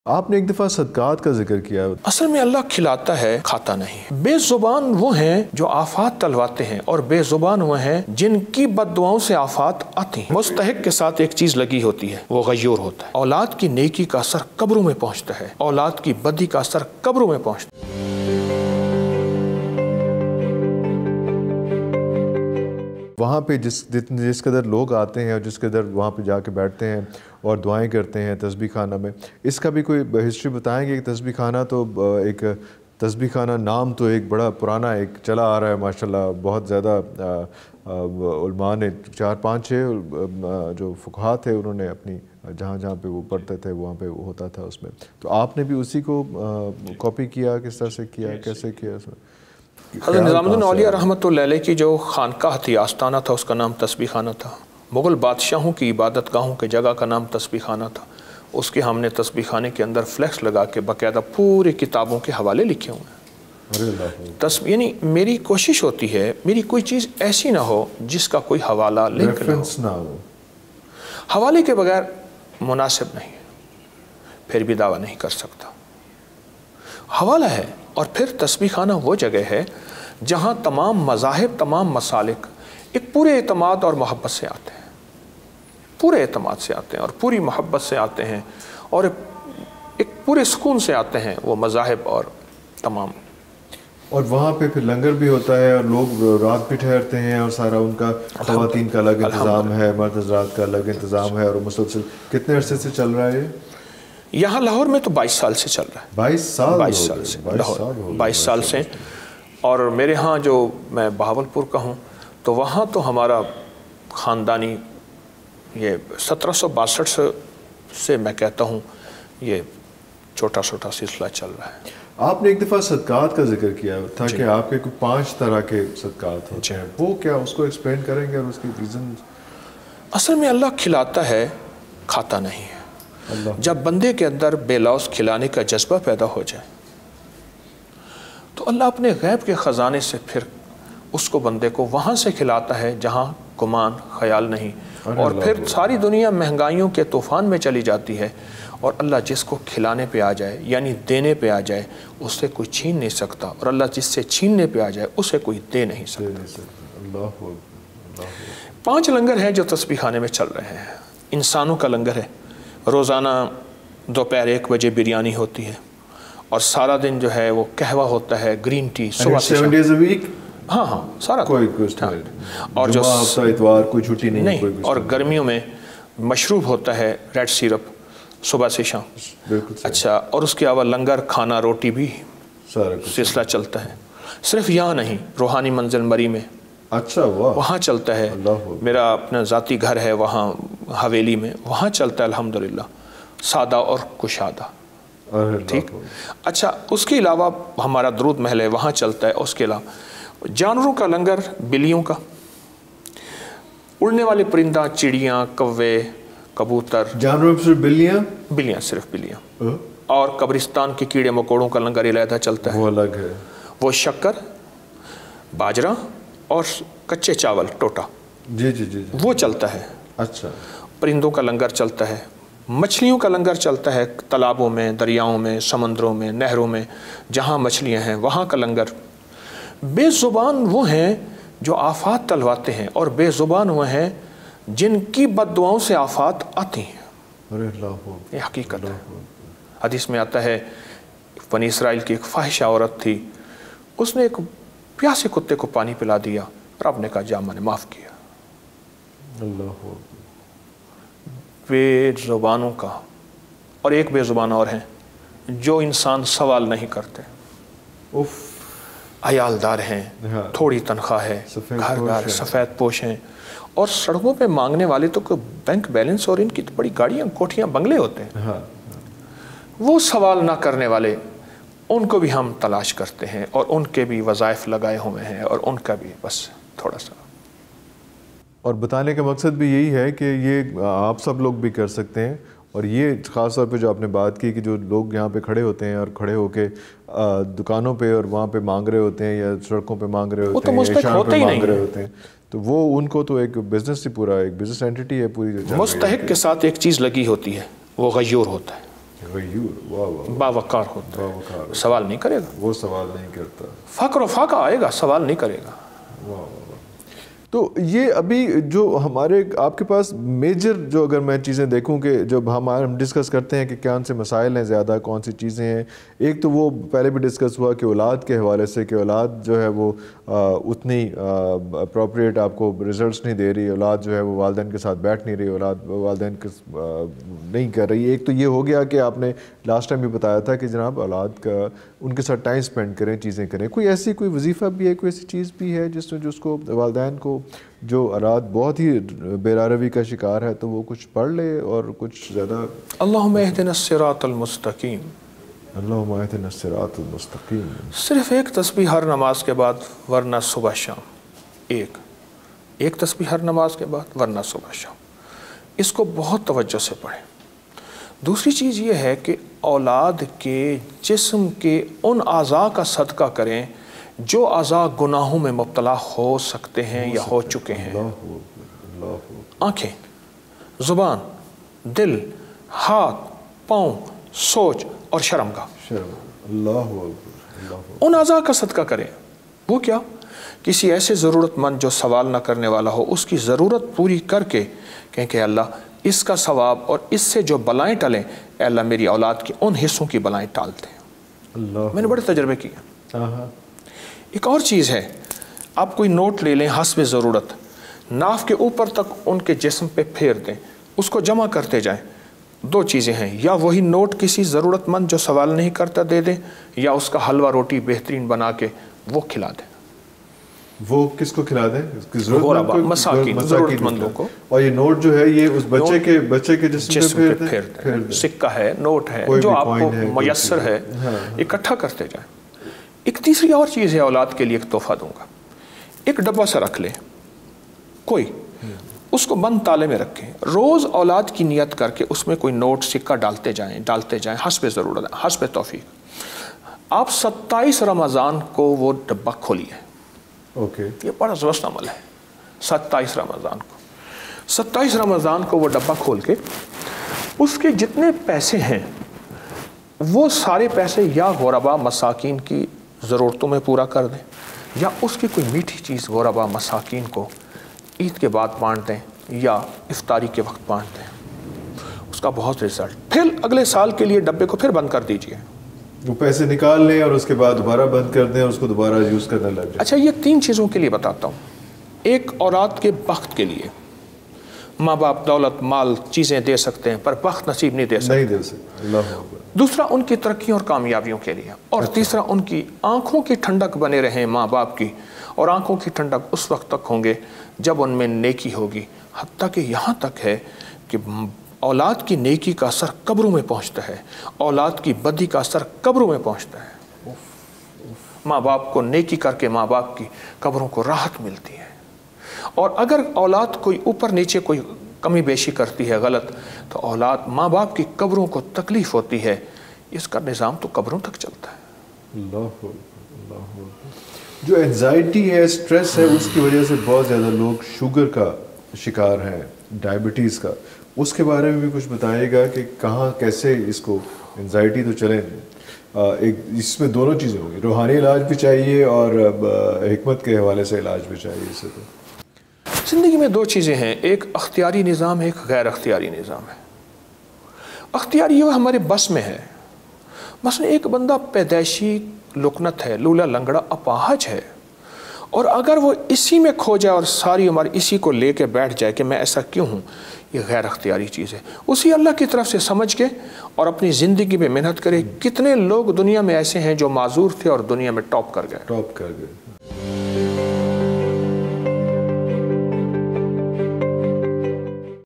آپ نے ایک دفعہ صدقات کا ذکر کیا۔ اصل میں اللہ کھلاتا ہے، کھاتا نہیں۔ بے زبان وہ ہیں جو آفات تلواتے ہیں، اور بے زبان وہ ہیں جن کی بد دعاؤں سے آفات آتی ہیں۔ مستحق کے ساتھ ایک چیز لگی ہوتی ہے، وہ غیور ہوتا ہے۔ اولاد کی نیکی کا اثر قبروں میں پہنچتا ہے، اولاد کی بدی کا اثر قبروں میں پہنچتا ہے۔ وہاں پہ جس قدر لوگ آتے ہیں اور جس قدر وہاں پہ جا کے بیٹھتے ہیں اور دعائیں کرتے ہیں تسبیح خانہ میں، اس کا بھی کوئی ہسٹری بتائیں گے؟ کہ تسبیح خانہ تو ایک تسبیح خانہ نام تو ایک بڑا پرانا ایک چلا آ رہا ہے ماشاءاللہ، بہت زیادہ علماء نے 4-5-6 جو فقہاء تھے انہوں نے اپنی جہاں پہ وہ پڑھتے تھے وہاں پہ وہ ہوتا تھا اس میں، تو آپ نے بھی اسی کو کاپی کیا؟ کس طرح سے کیا، کیسے کیا اس میں؟ حضرت نظام الدین اولیاء رحمۃ اللہ علیہ کی جو خانقاہ تھی، آستانہ تھا، اس کا نام تسبیح خانہ تھا۔ مغل بادشاہوں کی عبادت گاہوں کے جگہ کا نام تسبیح خانہ تھا۔ اس کے ہم نے تسبیح خانے کے اندر فلیکس لگا کے باقاعدہ پوری کتابوں کے حوالے لکھے ہوئے ہیں۔ یعنی میری کوشش ہوتی ہے میری کوئی چیز ایسی نہ ہو جس کا کوئی حوالہ لنک نہ ہو۔ حوالے کے بغیر مناسب نہیں، پھر بھی دعویٰ نہیں کر سکتا۔ حوالہ ہے، اور پھر تسبیح خانہ وہ جگہ ہے جہاں تمام مذاہب، تمام مسالک ایک پورے اعتماد اور محبت سے آتے ہیں، پورے اعتماد سے آتے ہیں اور پوری محبت سے آتے ہیں، اور ایک پورے سکون سے آتے ہیں وہ مذاہب اور تمام۔ اور وہاں پہ پھر لنگر بھی ہوتا ہے اور لوگ رات بھی ٹھہرتے ہیں، اور سارا ان کا خواتین کا الگ انتظام ہے، مرد حضرات کا الگ انتظام ہے، اور مسلسل کتنے عرصے سے چل رہا ہے یہ؟ یہاں لاہور میں تو 22 سال سے چل رہا ہے۔ 22 سال سے لاہور 22 سال سے، اور میرے ہاں جو میں بہاولپور کا ہوں تو وہاں تو ہمارا خاندانی یہ 1762 سے میں کہتا ہوں یہ چھوٹا چھوٹا سلسلہ چل رہا ہے۔ آپ نے ایک دفعہ صدقات کا ذکر کیا تھا کہ آپ کے کوئی 5 طرح کے صدقات ہوتے ہیں، وہ کیا؟ اس کو ایکسپلین کریں گے اور اس کی ریزن؟ اصل میں اللہ کھلاتا ہے، کھاتا نہیں ہے۔ جب بندے کے اندر بے لوث کھلانے کا جذبہ پیدا ہو جائے تو اللہ اپنے غیب کے خزانے سے پھر اس کو بندے کو وہاں سے کھلاتا ہے جہاں گمان خیال نہیں، اور پھر ساری دنیا مہنگائیوں کے طوفان میں چلی جاتی ہے، اور اللہ جس کو کھلانے پہ آ جائے یعنی دینے پہ آ جائے اس سے کوئی چھین نہیں سکتا، اور اللہ جس سے چھیننے پہ آ جائے اسے کوئی دے نہیں سکتا۔ 5 لنگر ہیں جو تسبیح خانے میں چل رہے ہیں۔ انسانوں کا لنگر ہے، روزانہ دوپہر 1 بجے بریانی ہوتی ہے، اور سارا دن جو ہے وہ قہوہ ہوتا ہے، گرین ٹی، صبح سے 7 days a week؟ ہاں سارا کوئی اور جو اتوار کوئی چھٹی نہیں، اور گرمیوں میں مشروب ہوتا ہے ریڈ سیرپ صبح سے شام۔ اچھا، اور اس کے علاوہ لنگر، کھانا، روٹی بھی سلسلہ چلتا ہے۔ صرف یہاں نہیں، روحانی منزل مری میں اچھا وہاں چلتا ہے، میرا اپنا ذاتی گھر ہے وہاں حویلی میں، وہاں چلتا ہے الحمدللہ، سادہ اور کشادہ۔ ٹھیک، اچھا، اس کے علاوہ ہمارا درود محل ہے وہاں چلتا ہے۔ اس کے علاوہ جانوروں کا لنگر، بلیوں کا، اڑنے والے پرندہ، چڑیاں، کوے، کبوتر۔ جانوروں صرف بلیاں؟ بلیاں، صرف بلیاں۔ اور قبرستان کے کیڑے مکوڑوں کا لنگر علیحدہ چلتا ہے، وہ الگ ہے۔ وہ شکر، باجرہ اور کچے چاول، ٹوٹا، جی وہ چلتا ہے۔ اچھا، پرندوں کا لنگر چلتا ہے، مچھلیوں کا لنگر چلتا ہے، تالابوں میں، دریاؤں میں، سمندروں میں، نہروں میں جہاں مچھلیاں ہیں وہاں کا لنگر۔ بے زبان وہ ہیں جو آفات تلواتے ہیں، اور بے زبان وہ ہیں جن کی بد دعاؤں سے آفات آتی ہیں۔ یہ حقیقت ہے۔ حدیث میں آتا ہے بنی اسرائیل کی ایک فاحشہ عورت تھی، اس نے ایک پیاسے کتے کو پانی پلا دیا، رب نے کہا جا میں نے معاف کیا۔ بے زبانوں کا، اور ایک بے زبان اور ہیں جو انسان سوال نہیں کرتے، عیالدار ہیں، تھوڑی تنخواہ ہے، گھردار، سفید پوش ہیں، اور سڑکوں پہ مانگنے والے تو کوئی بینک بیلنس اور ان کی تو بڑی گاڑیاں، کوٹھیاں، بنگلے ہوتے ہیں۔ وہ سوال نہ کرنے والے، ان کو بھی ہم تلاش کرتے ہیں، اور ان کے بھی وظائف لگائے ہوئے ہیں، اور ان کا بھی بس تھوڑا سا۔ اور بتانے کا مقصد بھی یہی ہے کہ یہ آپ سب لوگ بھی کر سکتے ہیں، اور یہ خاص طور پہ جو آپ نے بات کی کہ جو لوگ یہاں پہ کھڑے ہوتے ہیں اور کھڑے ہو کے دکانوں پہ اور وہاں پہ مانگ رہے ہوتے ہیں، یا سڑکوں پہ مانگ رہے ہوتے ہیں، یا شام پہ مانگ رہے ہوتے ہیں، تو وہ ان کو تو ایک بزنس ہی، پورا ایک بزنس اینٹیٹی ہے پوری۔ مستحق کے ساتھ ایک چیز لگی ہوتی ہے، وہ غیور ہوتا ہے۔ غیور، واہ واہ، باوقار ہوتا ہے، سوال نہیں کرے گا، وہ سوال نہیں کرتا، فقر و فاقہ آئے گا، سوال نہیں کرے گا. تو یہ ابھی جو ہمارے آپ کے پاس میجر جو اگر میں چیزیں دیکھوں کہ جب ہم ڈسکس کرتے ہیں کہ کون سے مسائل ہیں زیادہ، کون سی چیزیں ہیں، ایک تو وہ پہلے بھی ڈسکس ہوا کہ اولاد کے حوالے سے کہ اولاد جو ہے وہ اتنی اپروپریٹ آپ کو رزلٹس نہیں دے رہی، اولاد جو ہے وہ والدین کے ساتھ بیٹھ نہیں رہی، اولاد والدین کے نہیں کر رہی. ایک تو یہ ہو گیا کہ آپ نے لاسٹ ٹائم بھی بتایا تھا کہ جناب اولاد کا ان کے ساتھ ٹائم سپینڈ کریں، چیزیں کریں. کوئی ایسی کوئی وظیفہ بھی ہے، کوئی ایسی چیز بھی ہے جس کو والدین کو جو اولاد بہت ہی بے کا شکار ہے تو وہ کچھ پڑھ لے اور کچھ زیادہ؟ اللہم اہدنا الصراط المستقیم، اللہم اہدنا الصراط المستقیم. صرف ایک تسبیح ہر نماز کے بعد ورنہ صبح شام، ایک تسبیح ہر نماز کے بعد ورنہ صبح شام. اس کو بہت توجہ سے پڑھیں. دوسری چیز یہ ہے کہ اولاد کے جسم کے ان اعضاء کا صدقہ کریں جو اعضاء گناہوں میں مبتلا ہو سکتے ہیں یا ہو چکے ہیں. آنکھیں، زبان، دل، ہاتھ، پاؤں، سوچ اور شرمگاہ، ان اعضاء کا صدقہ کریں. وہ کیا؟ کسی ایسے ضرورت مند جو سوال نہ کرنے والا ہو، اس کی ضرورت پوری کر کے کہیں کہ اللہ اس کا ثواب اور اس سے جو بلائیں ٹلیں، اے اللہ میری اولاد کی ان حصوں کی بلائیں ٹال دیں. میں نے بڑے تجربے کیے. ایک اور چیز ہے، آپ کوئی نوٹ لے لیں حسب ضرورت، ناف کے اوپر تک ان کے جسم پہ پھیر دیں، اس کو جمع کرتے جائیں. دو چیزیں ہیں، یا وہی نوٹ کسی ضرورت مند جو سوال نہیں کرتا دے دیں، یا اس کا حلوہ روٹی بہترین بنا کے وہ کھلا دیں. وہ کس کو کھلا دیں؟ مساکین، ضرورت مندوں کو. اور یہ نوٹ جو ہے یہ اس بچے کے جسم پہ پھیر دیں. سکہ ہے، نوٹ ہے، جو آپ کو میسر ہے اکٹھا کرتے جائیں. ایک تیسری اور چیز ہے، اولاد کے لیے ایک تحفہ دوں گا. ایک ڈبہ سا رکھ لیں کوئی، اس کو بند تالے میں رکھیں. روز اولاد کی نیت کر کے اس میں کوئی نوٹ سکہ ڈالتے جائیں حسب ضرورت، حسب توفیق. آپ 27 رمضان کو وہ ڈبہ کھولیے. یہ بڑا زبردست عمل ہے. 27 رمضان کو وہ ڈبہ کھول کے اس کے جتنے پیسے ہیں وہ سارے پیسے یا غربا مساکین کی ضرورتوں میں پورا کر دیں، یا اس کی کوئی میٹھی چیز غربا مساکین کو عید کے بعد بانٹ دیں یا افطاری کے وقت بانٹ دیں. اس کا بہت رزلٹ. پھر اگلے سال کے لیے ڈبے کو پھر بند کر دیجئے. وہ پیسے نکال لیں اور اس کے بعد دوبارہ بند کر دیں اور اس کو دوبارہ یوز کرنے لگ جائیں. اچھا، یہ 3 چیزوں کے لیے بتاتا ہوں. ایک اولاد کے بخت کے لیے، ماں باپ دولت مال چیزیں دے سکتے ہیں پر بخت نصیب نہیں دے سکتے. اللہ اکبر. دوسرا ان کی ترقی اور کامیابیوں کے لیے. اور تیسرا ان کی آنکھوں کی ٹھنڈک بنے رہیں ماں باپ کی. اور آنکھوں کی ٹھنڈک اس وقت تک ہوں گے جب ان میں نیکی ہوگی. حتیٰ کہ یہاں تک ہے کہ اولاد کی نیکی کا اثر قبروں میں پہنچتا ہے، اولاد کی بدی کا اثر قبروں میں پہنچتا ہے. ماں باپ کو نیکی کر کے ماں باپ کی قبروں کو راحت ملتی ہے. اور اگر اولاد کوئی اوپر نیچے کوئی کمی بیشی کرتی ہے غلط، تو اولاد ماں باپ کی قبروں کو تکلیف ہوتی ہے. اس کا نظام تو قبروں تک چلتا ہے. اللہ. جو انزائٹی ہے، سٹریس ہے، اس کی وجہ سے بہت زیادہ لوگ شوگر کا شکار ہیں، ڈائبٹیز کا. اس کے بارے میں بھی کچھ بتائیے گا کہ کہاں کیسے اس کو، انزائٹی تو چلیں ایک اس میں دونوں چیزیں ہوں گی، روحانی علاج بھی چاہیے اور حکمت کے حوالے سے علاج بھی چاہیے. اسے تو زندگی میں 2 چیزیں ہیں، ایک اختیاری نظام ہے، ایک غیر اختیاری نظام ہے. اختیاری یہ ہمارے بس میں ہے. مثلا ایک بندہ پیدائشی لکنت ہے، لولا لنگڑا اپاہج ہے، اور اگر وہ اسی میں کھو جائے اور ساری عمر اسی کو لے کے بیٹھ جائے کہ میں ایسا کیوں ہوں، یہ غیر اختیاری چیز ہے. اسی اللہ کی طرف سے سمجھ کے اور اپنی زندگی میں محنت کرے. کتنے لوگ دنیا میں ایسے ہیں جو معذور تھے اور دنیا میں ٹاپ کر گئے.